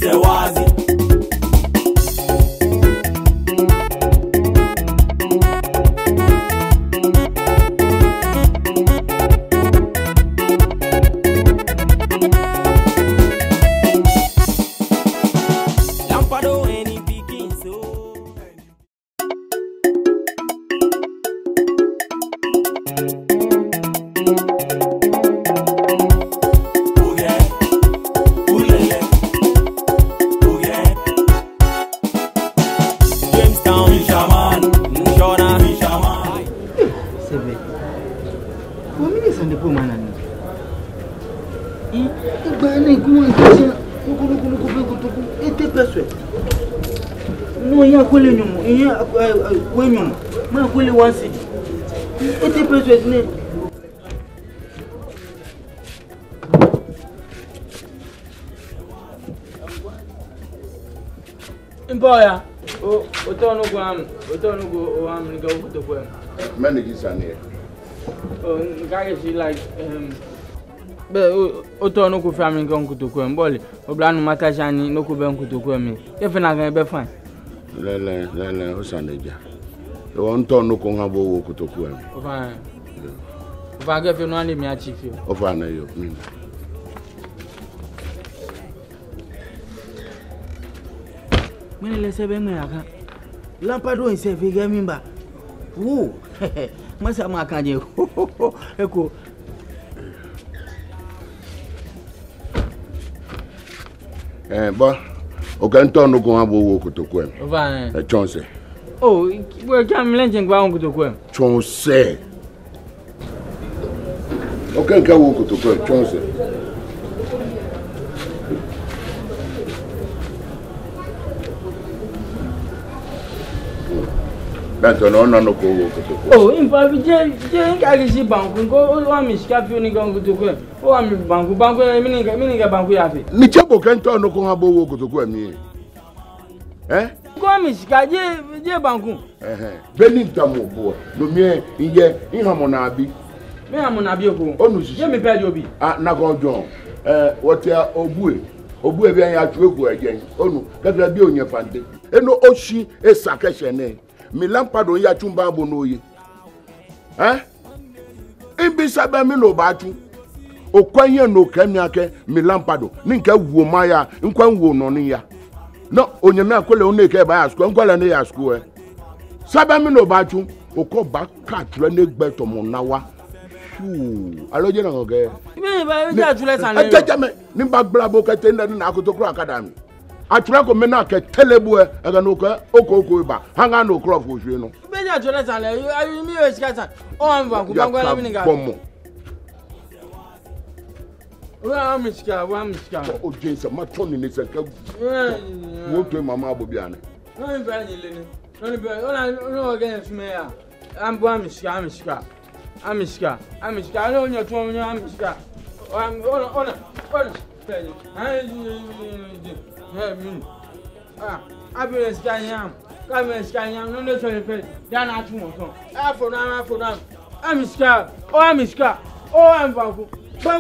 wazi. Impoya, otono go am go to go. Managers are here. Oh, guy is like but otono go family go to go mbole. Oblanu matajani no go be to go me. If na gan be fine. Lele osaneja. You want to know ko ngabo wo to go. Fine. Va get you no ani me achieve you. Over na yo. Mene lese be me aka. Lampado in se figure mimba. Woo. Masa makanye. Eko. But o kan to no ko ngabo wo to go. Fine. E chonse. Oh, we can mlenje ngwa on to go. Chonse. O kan ka wo to go chonse. Oh, in fact, je ngagisi banku ngo wa mishika fi oni gangu to ko. O wa mi banku mini ga banku ya fi. Ni chebo kan to no ko ngabo wo to ko mi. Ko mishika je banku. Beni ntamo bo. No mi iye ihamo na abi. Me amo na bi ko. Onu sisi. Je mi pe obi. Ah na go jon. What ya obue. Obue bi an ya tueku agen. Onu kakra bi onye fande. Eno oshi esakeshe ne. Mi lampado ya chumba bonoye. Imbi sabe mi no batu. Okwanye no kemiake mi lampado. Ninka wo maya, nkwa wo no ni ya. No, onyame akole oneke ba asko, nkwala ne ya asko Sabe mi no batu, okọ ba katre ne gbeto mo nawa. Aloje na ngoge. Mi ba ja tule san le. Ejejeme, ni ba blabo kete na akotokro academy. Atura ko mena ke telebu aga no ko okoko ba hanga no crop for hwe no be ja tule san le ayu mi o skata o am banku banku la mi nga wa miska o jense ma toni ni senka wo to mama abobiane no mi ba ni le ni no ni be ona no ga sume ya am bo miska no nyo to nyo miska ona Abel Scaniam, come Scaniam, no so pe, dan atumo. For now. Amiska, oh am bangu.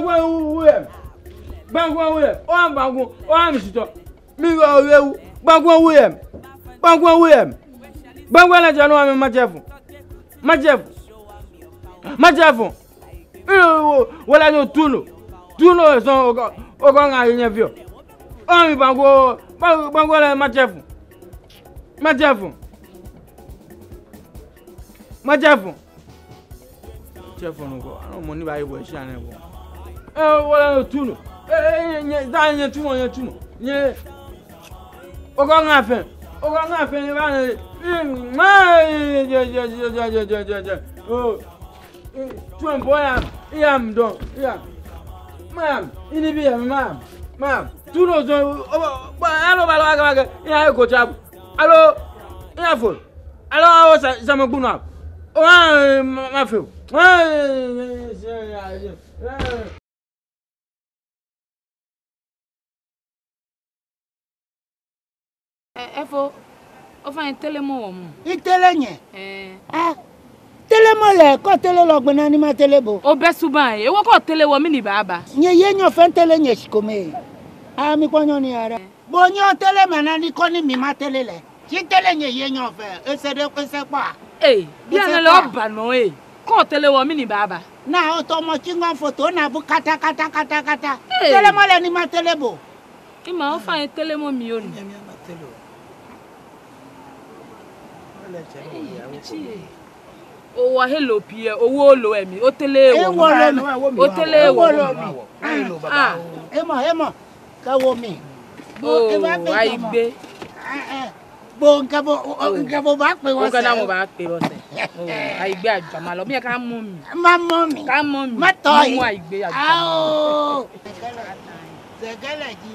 Bangu, oh am bangu, oh am sito. Mi go we, bangu. Bangu la jano am majefu. Wala no tuno so ogo nga yin vio. Oh mi bangu la majefu. Chef no go. I no money buy boy shane go. Wala no tuno. Nye tumo. Nye ogo nga fe ni ba je. Oh. Tumo boy am don. Yeah. Ma'am, ini bi ma'am. Tuno zo alo balo aga. Ya ko chabu. Alo, ya fo. Alo sama gbunu. O ma fe. Efo, o fa tele mo wo mu. Itele yen. Tele mo le ko tele lo gbona ni ma tele bo. O be suban e wo ko tele wo mi ni baba. Yen ye yan fe tele yen sikome. Ah, mi konyo ni ara. Bonyo tele manani koni mi ma tele le. Ki tele nye ye nyon fe. Ese de kwese pa. Bien le oba no Ko tele wo mi ni baba. Na o to mo chingon photo na bu kata. Tele mo le ni ma tele bo. Ima o fa tele mo mi o ni. O wa hello pie owo lo emi o tele wo. O tele wo. Emo. Ka wo mi. O wa igbe. Bo nka bo ba pe wo se. O kana mo ba pe wo se. O aigbe ajama lo mi ka mú mi. Ma mú mi. Ka mú mi. Ma to yi. Mo aigbe ajama. Zegala ji.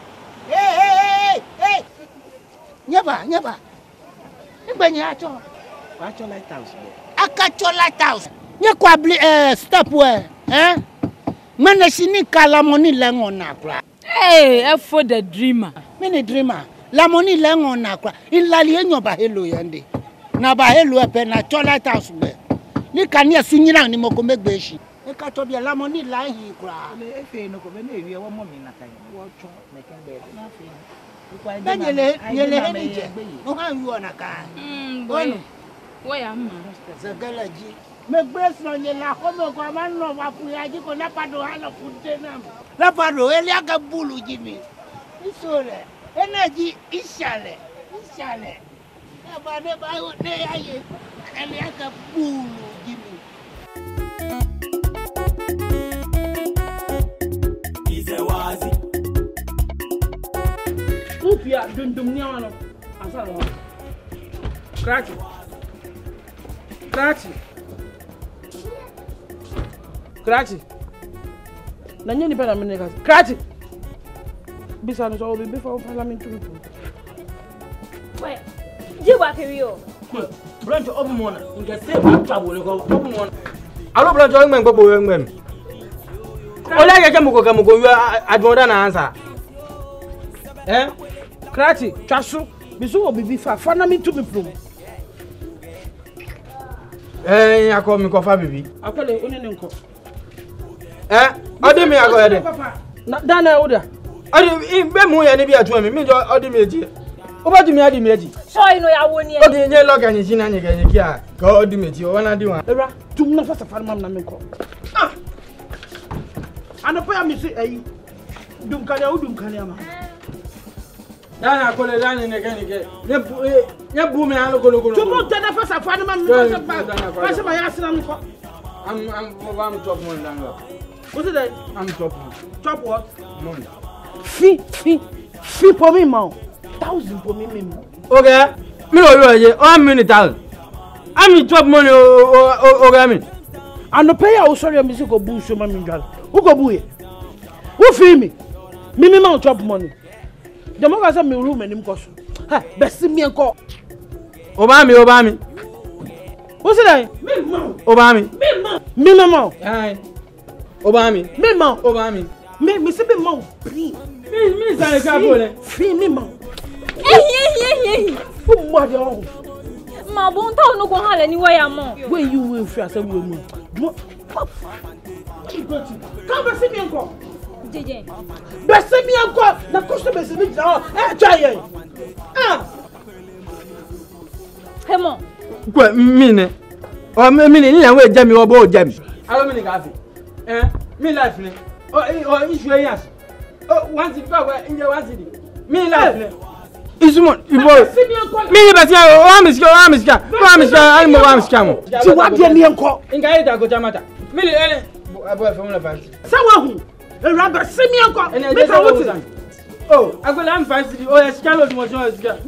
Hey. Nyeba. Igbe ni acho. Acho lighthouse. Akacho lighthouse. Nye kwa stop we. Mene sini kala money lengo na kwa. For the dreamer. Mene dreamer. La money lengo na kwa. Ilali enyo ba hello yande. Na ba hello epe na cho lighthouse be. Ni kania sunyira ni moko megbe shi. E ka to bia la money la hin kwa. Efe no ko be na ewie wo mo mi na kan. Wo cho me kan be. Na fe. Nyele heni je. No han yu ona kan. Boy. Wo ya ma. Zegala ji. Me brace no le la ko me ko ma no wa fu ya ji ko na pado hala funte na. La pado ele aka bulu ji mi. Isole. Energy ishale. Na ba ne ba o ne aye. Ele aka bulu ji mi. Ize wazi. Upia dundum ni ano. Asa no. Cracky. Na nyeni pena meneka. Cracky. Bisa no so be for parliament to people. Wait. You wa kiri Branch obu mona. Nge say ba trouble ko obu mona. Alo branch o ngmen gbogbo we ngmen. Ola ke kemuko yu adwon na answer. Cracky, chasu. Bisu obi bi fa parliament to people. Akọ mi ko fa bibi. Akọle oni ne nko. Odi mi akọ yede. Na dana oda. Odi be mu ye ni bi atu mi jo odi mi eji. O ba di mi adi mi eji. So ino ya wo ni e. Odi nye log anyi sina nye ki a. Ko odi mi eji o wana di wan. Era tum na fa safari mam na me ko. Ana pa ya mi si ayi. Dum kale ama. Dana akọle dana ne ke. Nye bu mi alo kolo. Tumo dana fa safari mam fa sa ma ya sina mi ko. I'm top one down. What's it? I'm top one. Top what? Money. Fee for me, man. 1,000 for me, man. Okay. Me no you 1 minute. I'm in top money. Okay, me. And the payer who sorry, I'm go boo so man. Who go boo? Who fee me? Me man top money. The more I me room and him cost. Ha, best me and call. Obama. What's it? Me man. Obama. Me man. Aye. Obama. Me man. Obama. Me say me man. Me say ka bole. Free me man. Who mad you? Ma bon ta no ko hala ni waya mo. When you will free as we mo. Come see me encore. Jeje. Best me encore. Na customer se me ah, try. Hemo. Kwa mine. O mine ni yan we jami wo bo jami. Alo mine ka fi. Me life ni. O issue yan. One city pa we inje one city. Me life ni. Isumon ibo. Me ni basi o amiska. Ani mo amiska mo. Ti wa de mi enko. Inga ida go jamata. Me ni ele abo fe mo la fancy. Sa wa hu. E ra be se mi enko. Me ka wuti. Oh, agola am fancy. O ya skalo mo so ska.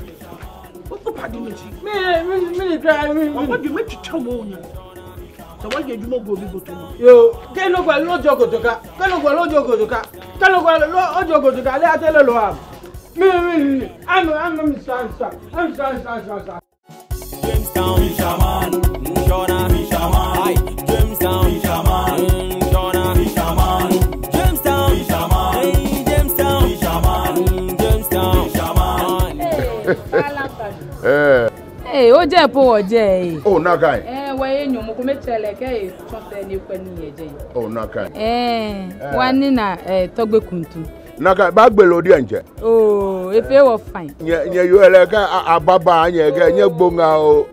Me try me. What you make to tell me? So why you mo go bi go to? Yo, ke no gba lojo go toka. Ke no gba lojo go toka. Ke no gba lojo go toka. Le atele lo am. Me. I'm stand. Jamestown Fisherman, Shona Fisherman. Hi, Jamestown Fisherman, Shona Fisherman. Jamestown Fisherman, hey, Jamestown Fisherman, Jamestown Fisherman. O je po o je Oh, na kai. Wa enyo mo ko metele ke tonse ni kwa ni eje. Oh, na kai. Wa ni na togbe kuntu. naka bagbelo di anje Oh, if it was fine. nye yo ele ka ababa anye ga nye gbonga o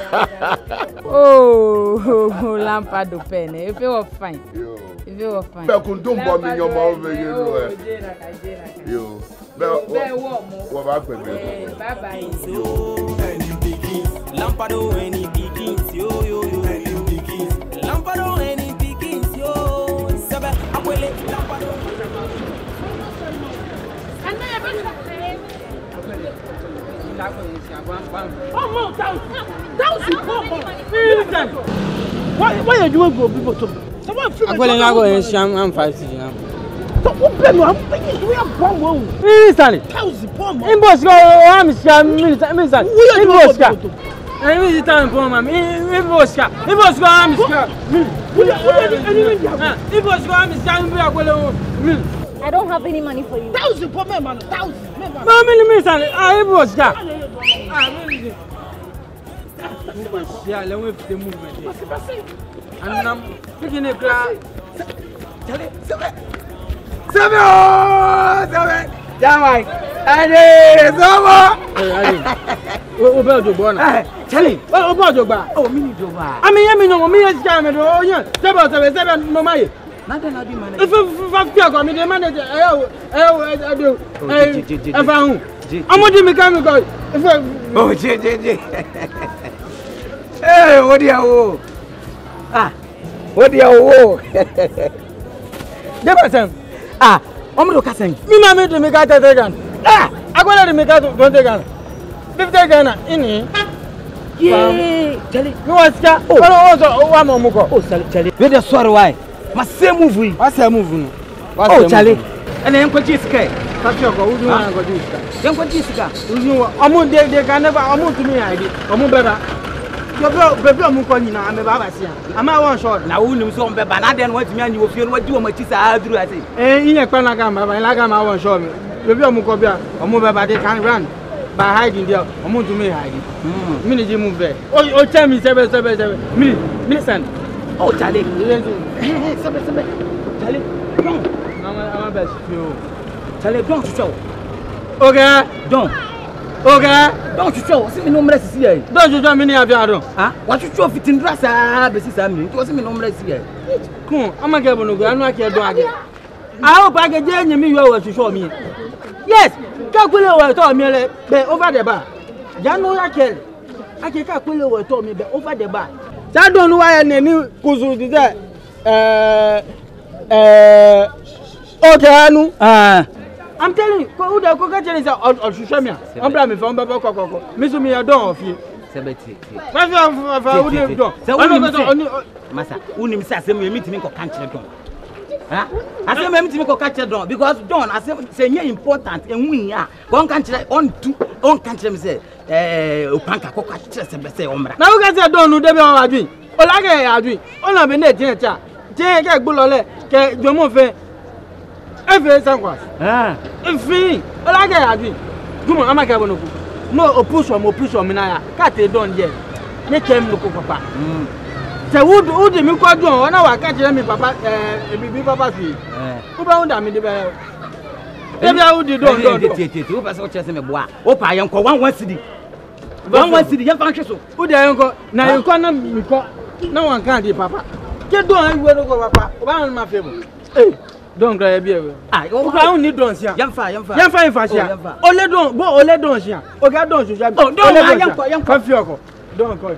Oh, lamp do pen. If it was fine. yo If it was fine. be kun dum bo mi nyomo over you know yo be wo ba pe be Bye bye. Any begins, Lampado, any begins, yo. Any begins, Lampado, any begins, yo. Sabe, abuele, Lampado. Oh, why are you doing for people to? Someone feel I'm going to I'm 5 city. So, what are you bomb? Instantly. Thousand bomb. In Bosco, I'm minister. In Bosco. I'm visiting for my in Bosco. In Bosco, I'm I don't have any money for you. Thousand for me, man. Thousand. no, minister. I'm Bosco. Yeah, let me the movement. And I'm picking a crowd. Seven. Jamai. Ade, Zomo. O be Ojogba. Charlie. O be Ojogba. Oh, me Ojogba. I mean, no, me is jam do. Oh, yeah. Seven no mai. Nada na di manager. If you go me the manager. If I hu. Amodi me come go. Oh, je. Eh, what dia wo? Ah. What dia wo? Debasen. Ah, omo ka sen. Me na me do me ka 30 Ghana. Ah, agola do me ka 20 Ghana. 50 Ghana ini. Yeah. Charlie. Me waska. Oh, wa mo muko. Oh, Charlie. We dey sorry why? Ma say move we. What's your move no? Oh, Charlie. And then ko jiska. Papio ko udu na ko jiska. Then ko jiska. Udu omo de can never omo to me ID. Omo beba. Yo bebe omo ko nyina ame ba ba sia. Ama one shot. Na wo nim so on beba na den what me anyi wo fie no wadi wo machi sa aduru ase. Inye pa na ga ma ba la ga ma one shot me. Bebe omo ko bia. Omo beba they can run by hiding there. Omo to me hiding. Me ni move there. O tell me 7. Me send. Oh, Charlie. Sebe. Charlie. I'm best you. Charlie, don't you show. Okay. Don't you show. See me no mresi here. Don't you me ni abiado. Ah, what you show fitin dress ah be sisa me. You see me no mresi here. Kun, ama ke bono go anu ake do age. I hope I get je me you wa show me. Yes, ka kule wa to me le be over the bar. Ja no ya ke. Ake ka kule wa to me be over the bar. Sa do no wa ne ni kuzu di ze okay anu. I'm telling you, who the coca is on social media. I'm blaming from Baba Coco. Miss me a don of you. 70. Who do you do? Masa, unim say asem me meet me ko kan kire don. Ha? Asem me meet me ko kan kire don because don asem say important enwu a. Kon kan kire on kan kire me say opanka ko kan kire say omra. Na who get say don no dey be on adwin. O la ge adwin. O na be na tin cha. Tin ke gbo lole ke jomo fe. Efe sankwas. Efi. O la ge adwin. Dumo amaka bonoku. No opush na ya. Ka te don je. Nye kem no ko papa. Se would me ko don na wa ka kire me papa bi papa fi. Wo ba unda me de be. Ebi a wo di don. Wo pa se o chese me boa. Wo pa yen ko 11 cedi. 11 cedi yen fa hweso. Wo de yen ko na yen ko na mi ko. Na wan kan di papa. Ke don ayi no ko papa. O ba ma fe mo. Don gra e bi e. O ba un ni don sia. Yen fa sia. Ole don sia. O ga don so sia. Oh, don yen ko. Fi oko. Don ko.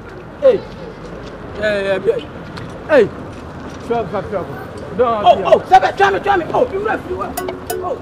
Hey. Stop. Don't. Oh, sabe, try me. Oh, you ref you. Oh,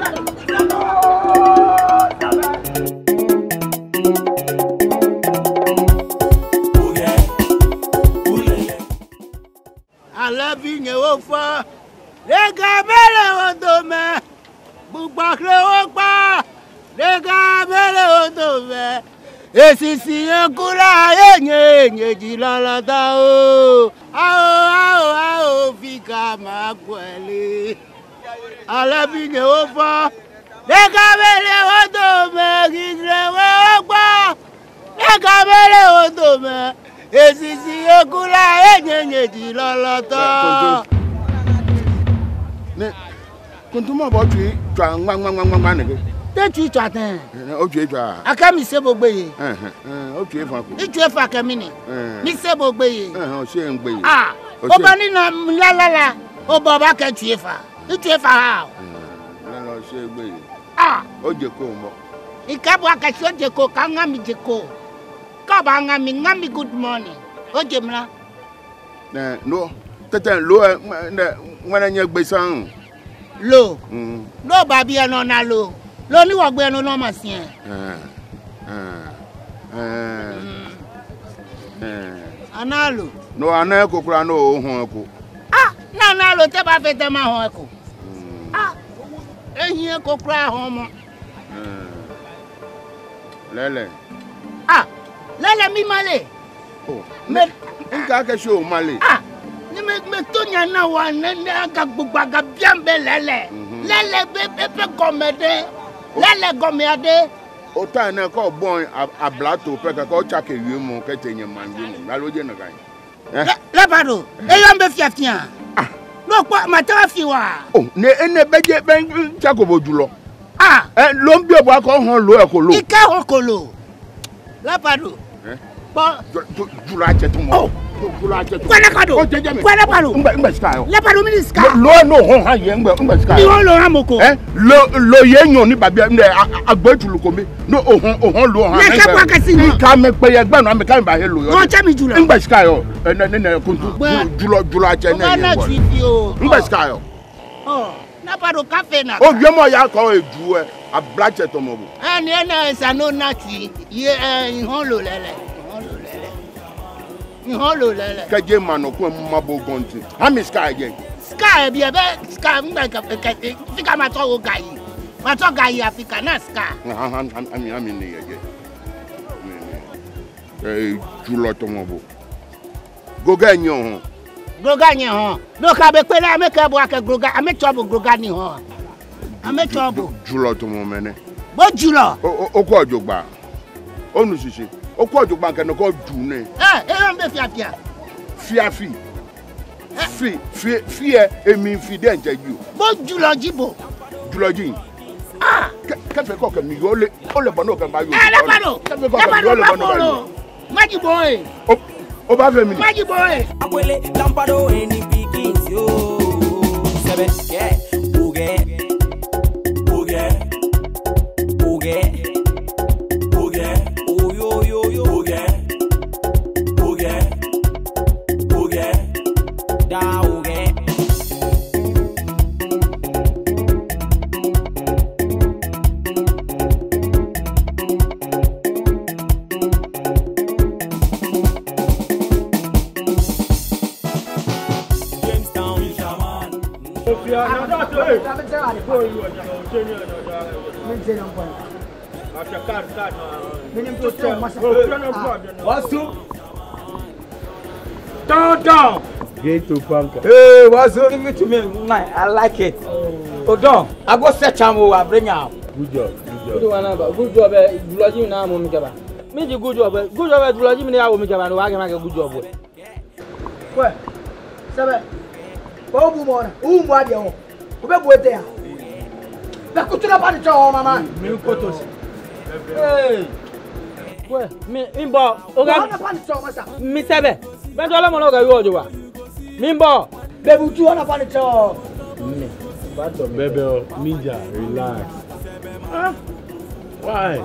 I love you, Ofa. Lega bele odome. Bubakre okpa. Lega bele odome. Esisi yankura yenye jilalata o. Ao fika makwele. Alabi Ofa. Lega bele odome gidrewe okpa. Lega bele odome. Esisi yankura yenye jilalata. Kuntuma bo tu twa ngwa ne. Te tu twa ten. O tu twa. Aka mi se bogbe ye. O tu fa ko. I tu fa ka mi ni. Mi se bogbe ye. O se ngbe ye. Ah. O ba ni na la. O ba ba ka tu fa. I tu fa ha. La lo se ngbe ye. Ah. O je ko mo. Ika bo aka so je ko ka nga mi je ko. Ka ba nga mi good morning. O je mla. No. Tete lo ngwana nye gbe san. Lo. Lo ba bi eno na lo. Lo ni wo gbe eno no ma si en. Analo. No ana ko kura no ohun ko. Ah, na lo te ba fe te ma hon ko. Ah. Ehin ko kura hon mo. Lele. Ah, lele mi male. Oh. Me nka ke show male. Ah. Ni me tonya na wa ne ga gbugba ga biambe lele. Lele be komede. Lele gomede. O ta na ko bon ablato pe ka ko chake wi mu ke tenye mandu mu. La loje na kan. Le bado. E yo mbe fiafia. Ah. No kwa mata fi wa. Oh, ne ene beje ben chako bojulo. Ah. Lo mbi obo ko hon lo e ko lo. Ika hon ko lo. Le bado. Ba jula che to mo. Jula che. Kwala kado. Kwala palo. Ngba ska yo. Le bado mi ska. Lo no hon ha ye ngba ska. Ni hon lo ha moko. Lo ye yan ni babi agbejulu ko mi. No ohon lo ha. Le ka kwa kasi ni. Ka me pe ye gba no me ka ba he lo yo. Mo cha mi jula. Ngba ska yo. Ne kuntu jula che ne ye. Ngba ska yo. Oh, na bado cafe na. O gbe mo ya ko eju e ablache to mo bo. Ni na sa no na ti. Ye hon lo lele. Holo lele. Kaje mano ko mabo gonti. Ami sky again. Sky be sky ngba ka fika ma to wo gayi. Ma to gayi Africa na sky. Ami ni ye. Julo to mobo. Goga nyon. Goga nyon ho. No ka be pe la me ka bo aka goga, ame chobo goga ni ho. Ame chobo. Julo to mo mene. Bo julo. O ko ojogba. Onu sisi. O ko ojogba kan ko du ne. E mbe fiafia. Fiafi. Fi emi fi de njeju. Bo julo jibo. Julo jin. Ah, ka fe ko kan mi yo le bono kan ba yo. Le bono. Le bono. Maji boy. O ba fe mi. Maji boy. Akwele lampado eni pikins yo. Sebe ke uge. Down. Get to Panka. Hey, what's up? Give it to me. I like it. Oh, Don, I go search him. I bring out. Good job. Good job. Dulaji na mo mi kaba. Me ji good job. Good job. Dulaji mi na wo mi kaba no wa ga good job. We. Sabe. Ko bu mo na. U mo ade ho. Ko be bu ete ya. Be kutuna pa ni cho mama. Mi ko to si. Hey. We, mi bo. O ga na pa ni cho masa. Mi sebe. Ben to la mo lo ga yo jo wa. Mi bo. Be bu tu na pa ni cho. Bebe, Ninja, relax. Huh? Why?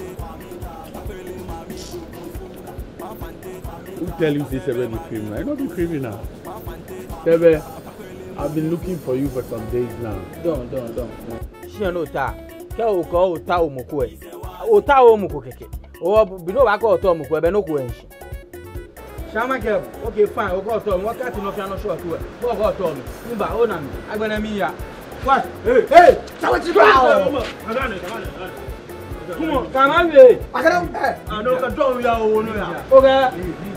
Who tell you this is a criminal? I'm not a criminal. Bebe, I've been looking for you for some days now. Don't. She no ta. Ke o ko o ta o moko e. O ta o moko keke. O bi no ba ko o to moko e be no ko enshi. Shama ke, okay fine. O ko to mo wakati no fia no short we. O ko to mi. Mba o na mi. Agbana mi ya. What? Hey! Sawa ti ba o. Come on, come on, hey. Akara I know ka do ya o no ya. Okay.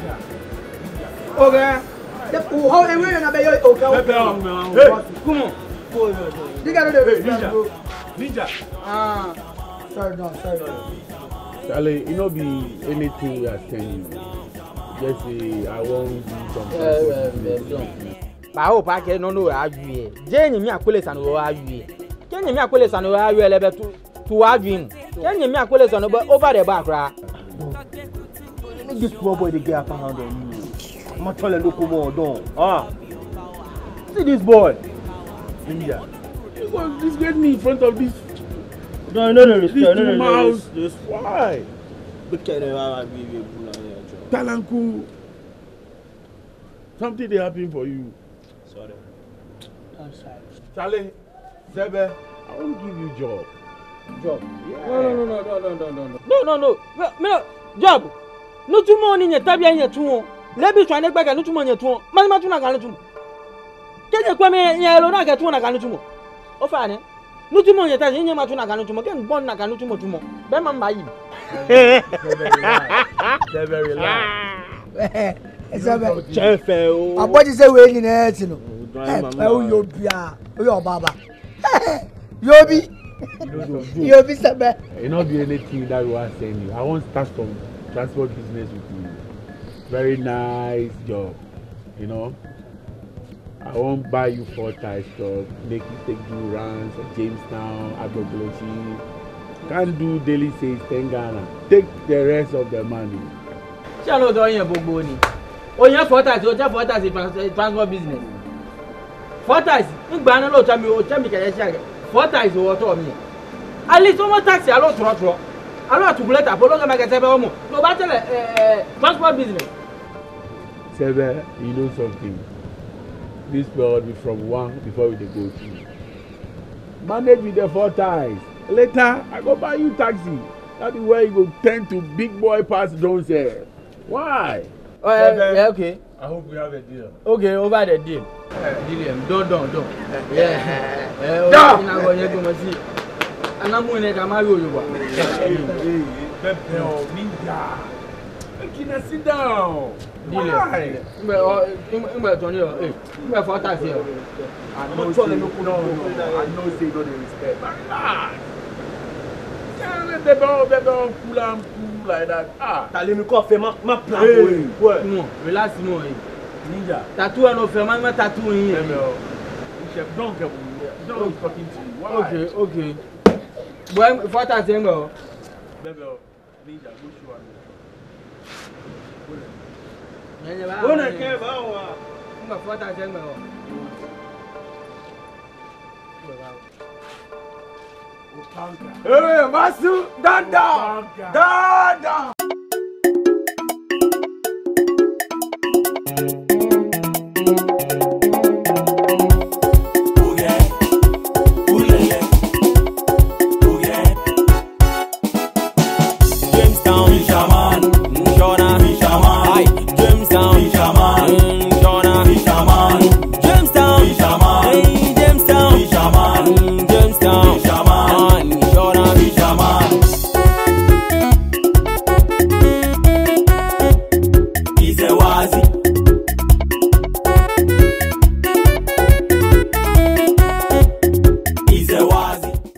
The how e we na be yo o ka. Hey, come on. Diga do Ninja. Ah. Sorry. Charlie, it not be anything we are telling you. Just say, I won't do something. Ba o pa ke no aju e. Je yin mi akole san o aju e. Can you make a son over your level to have him? Can you make a son over the back? This poor boy they get around on you. I'm not trying to look more down. Ah, see this boy. India. You want disgrace me in front of this? No, this mouse. Why? Talanku. Something they happen for you. Sorry. I'm sorry. Charlie, Sebe, I won't give you job. Job? Yeah. No. Job. No too money in your tabia in your tomb. Let me try to back and no too money at home. Matuna Galatum. Can you come in here alone? I got one Galatum. Oh, fine. No too money at any Matuna Galatum again, born Nagalutum tomorrow. Beman by him. They're very loud. Chef, what is the way in it? Oh, you're Baba. You'll be Sabe. It not be anything that we are saying you. I want to start some transport business with you. Very nice job, you know. I won't buy you 4 tires stuff, make you take do runs at Jamestown, Agboglochi. Can't do daily sales 10 Ghana. Take the rest of the money. Shall do your boni. Oh, you have 4 tires, you have 4 tires in transport business. 4 tires, you ban a lot of me, or Champion 4 tires or what on me. At least one taxi, a lot of trotro. I want to let a Pologa Magazine. No matter transport business. Sebe, you know something. This will be from 1 before we go 2. Manage with the 4 tires. Later, I go buy you taxi. That is where you go tend to big boy pass downstairs. Why? Yeah, okay. I hope we have a deal. Okay, over the deal. Deal. Don't. Yeah. And I'm going to come out with you. Ninja. Can I sit down? Deal. I know say no, say no, they respect. Can't they don't cool and cool like that. Tell me coffee, my plan for you. No, relax, no. Ninja. Tattoo and no firm, my tattoo in here. Don't talking to you. Why? Okay. Well, 4 times, Ninja, go Hey, Masu, Dada!